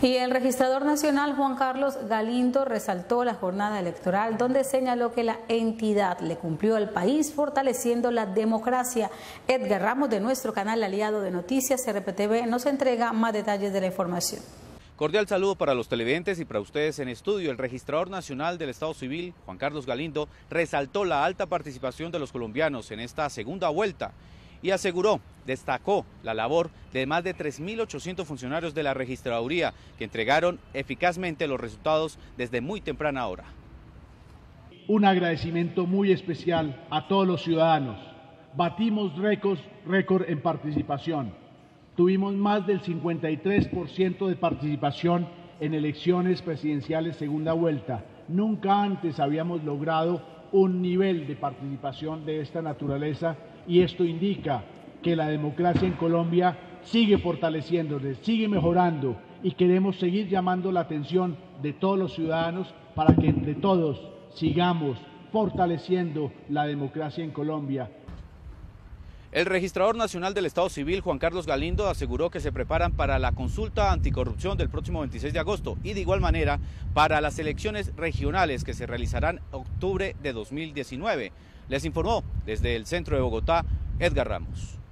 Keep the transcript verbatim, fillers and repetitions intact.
Y el registrador nacional Juan Carlos Galindo resaltó la jornada electoral donde señaló que la entidad le cumplió al país fortaleciendo la democracia. Edgar Ramos de nuestro canal aliado de noticias R P T V nos entrega más detalles de la información. Cordial saludo para los televidentes y para ustedes en estudio. El registrador nacional del Estado Civil, Juan Carlos Galindo, resaltó la alta participación de los colombianos en esta segunda vuelta y aseguró, destacó la labor de más de tres mil ochocientos funcionarios de la registraduría que entregaron eficazmente los resultados desde muy temprana hora. Un agradecimiento muy especial a todos los ciudadanos. Batimos récords, récord en participación. Tuvimos más del cincuenta y tres por ciento de participación en elecciones presidenciales segunda vuelta. Nunca antes habíamos logrado un nivel de participación de esta naturaleza y esto indica que la democracia en Colombia sigue fortaleciéndose, sigue mejorando y queremos seguir llamando la atención de todos los ciudadanos para que entre todos sigamos fortaleciendo la democracia en Colombia. El registrador nacional del Estado Civil, Juan Carlos Galindo, aseguró que se preparan para la consulta anticorrupción del próximo veintiséis de agosto y de igual manera para las elecciones regionales que se realizarán en octubre de dos mil diecinueve. Les informó desde el centro de Bogotá, Edgar Ramos.